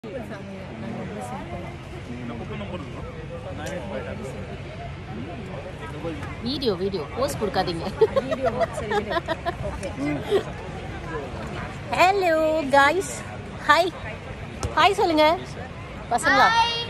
Video post கொடுக்காதீங்க. Hello guys, hi சொல்லுங்க பசங்களா.